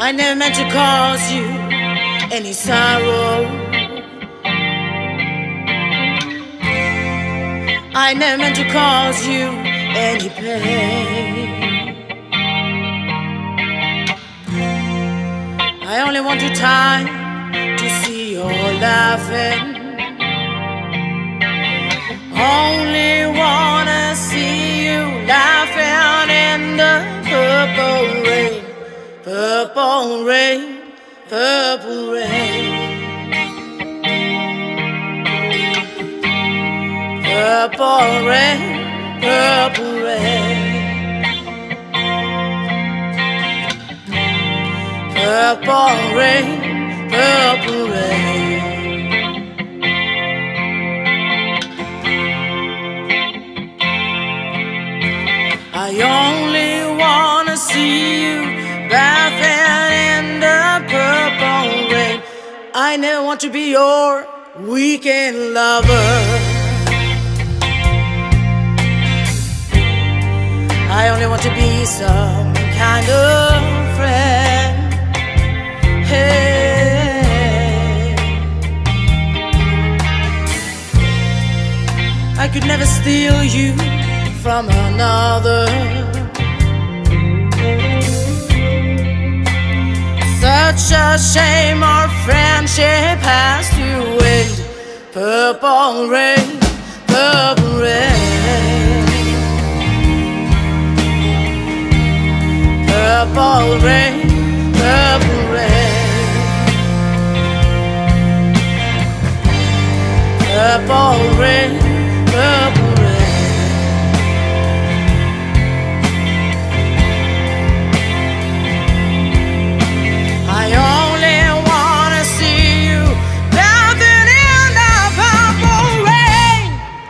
I never meant to cause you any sorrow. I never meant to cause you any pain. I only want your time to see you're laughing. Only wanna see you laughing in the purple rain. Purple rain, purple rain. Purple rain, purple rain. Purple rain, purple rain. I only wanna see you bathing in the purple rain. I never want to be your weekend lover. I only want to be some kind of friend. Hey, I could never steal you from another. Such a shame our friendship has to end. Purple rain, purple rain. Purple rain, purple rain. Purple rain, purple rain. I only wanna see you bathing in the purple rain.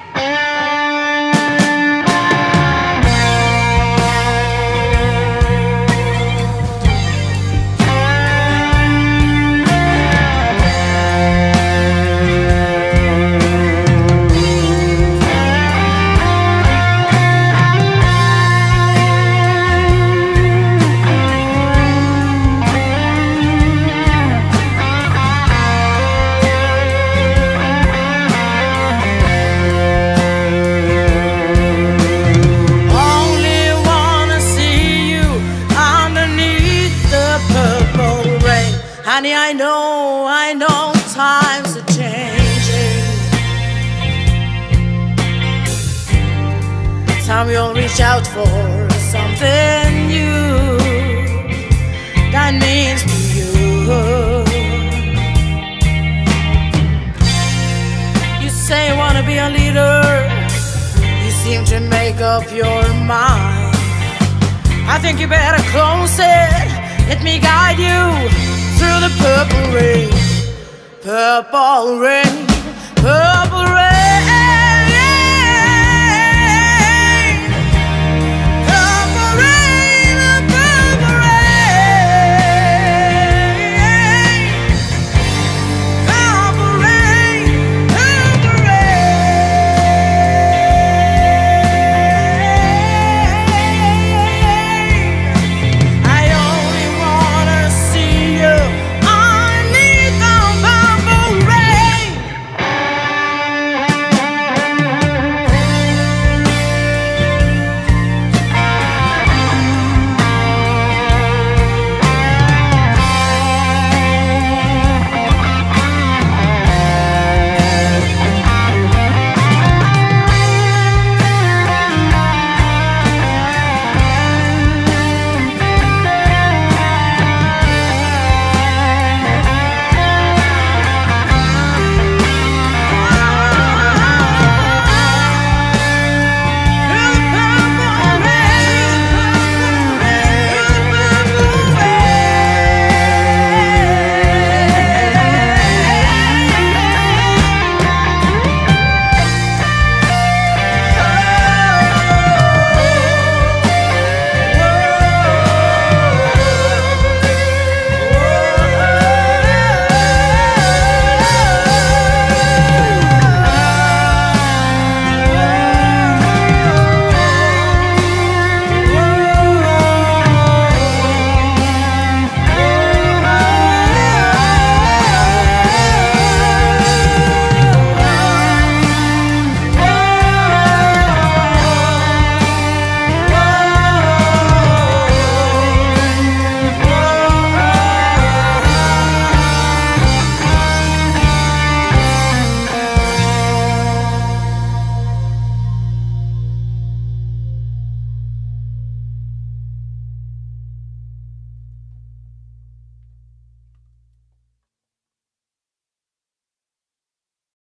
Honey, I know times are changing. Time you'll reach out for something new that means to you. You say you wanna be a leader, you seem to make up your mind. I think you better close it, let me guide you through the purple rain, purple rain, purple